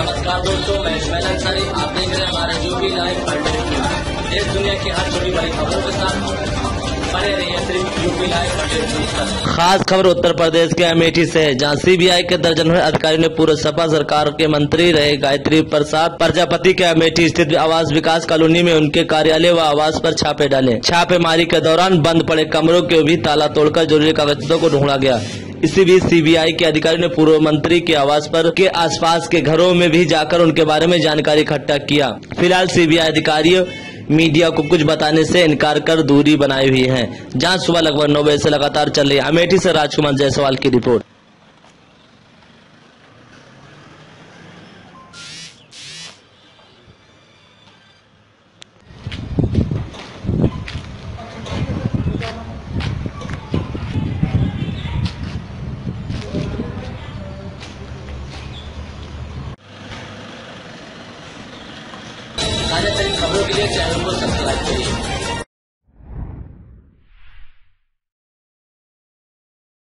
नमस्कार दोस्तों, मैं इसमाइल अंसारी। आप देख रहे हैं हमारे यूपी लाइव कंटेंट। देश दुनिया की हर छोटी बड़ी खबरों के साथ बने रहिए सिर्फ यूपी लाइव कंटेंट। खास खबर उत्तर प्रदेश के अमेठी से है, जहां सीबीआई के दर्जनों अधिकारियों ने पूर्व सपा सरकार के मंत्री रहे गायत्री प्रसाद प्रजापति के अमेठी स्थित आवास विकास कॉलोनी में उनके कार्यालय व आवास पर छापे डाले। छापेमारी के दौरान बंद पड़े कमरों के भी ताला तोड़कर जरूरी कागजातों को ढूंढा गया। इसी बीच सीबीआई के अधिकारियों ने पूर्व मंत्री के आवास पर के आसपास के घरों में भी जाकर उनके बारे में जानकारी इकट्ठा किया। फिलहाल सीबीआई अधिकारी मीडिया को कुछ बताने से इनकार कर दूरी बनाई हुई है। जांच सुबह लगभग 9 बजे से लगातार चल रही है। अमेठी से राजकुमार जायसवाल की रिपोर्ट। ताजा तरीन खबरों के लिए चैनल को सब्सक्राइब करिए।